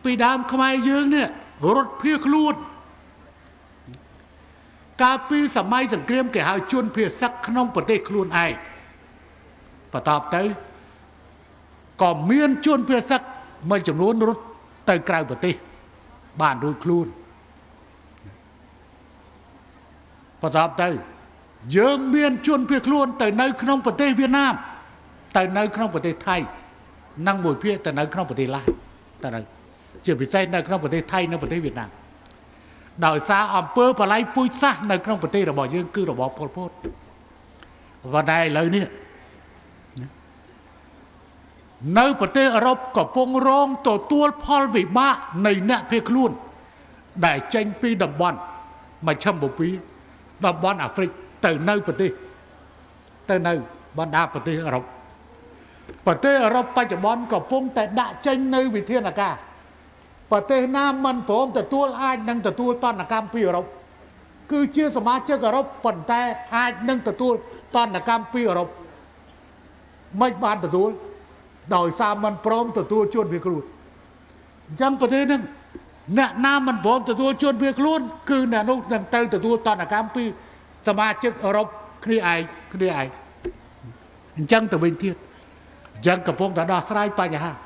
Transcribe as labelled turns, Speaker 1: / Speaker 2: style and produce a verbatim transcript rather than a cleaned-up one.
Speaker 1: ពីដើមខ្មែរយើងនេះរត់ភៀសខ្លួនកាលពីសម័យសង្គ្រាមគេហៅជនភៀសសឹកក្នុងប្រទេសខ្លួនឯងបន្ទាប់ទៅក៏មានជនភៀសសឹកមួយចំនួនរត់ទៅក្រៅប្រទេសបានរួចខ្លួនបន្ទាប់ទៅយើងមានជនភៀសខ្លួនទៅនៅក្នុងប្រទេសវៀតណាមទៅនៅក្នុងប្រទេសថៃនិងមួយភាគទៅនៅក្នុងប្រទេសឡាវទៅនៅជាពិសេសនៅក្នុងប្រទេសថៃនិងប្រទេសវៀតណាមដោយសារអំពើបល័យពូជសាសន៍នៅក្នុងប្រទេសរបស់យើងគឺរបបប៉ុលពតប៉ុន្តែឥឡូវនេះនៅប្រទេសអឺរ៉ុបកំពុងរងទទួលផលវិបាកនៃអ្នកភៀសខ្លួនដែលចេញពីតំបន់មជ្ឈិមបូព៌ាតំបន់អាហ្វ្រិកទៅនៅប្រទេសទៅនៅបណ្ដាប្រទេសអឺរ៉ុបប្រទេសអឺរ៉ុបបច្ចុប្បន្នកំពុងតែដាក់ចេញនៅវិធានការប្រទេសណាមិនព្រមទទួលអាចនឹងទទួលតនកម្មពីអឺរ៉ុបគឺជាសមាជិកអឺរ៉ុបប៉ុន្តែអាចនឹងទទួលតនកម្មពីអឺរ៉ុបមិនបានទទួលដោយសារមិនព្រមទទួលជនភៀសខ្លួនអញ្ចឹងប្រទេសហ្នឹងអ្នកណាមិនព្រមទទួលជនភៀសខ្លួនគឺអ្នកនោះនឹងទៅទទួលតនកម្មពីសមាជិកអឺរ៉ុបគ្នាឯងគ្នាឯងអញ្ចឹងទៅវិញទៀតអញ្ចឹងកំពុងតែដោះស្រាយបញ្ហា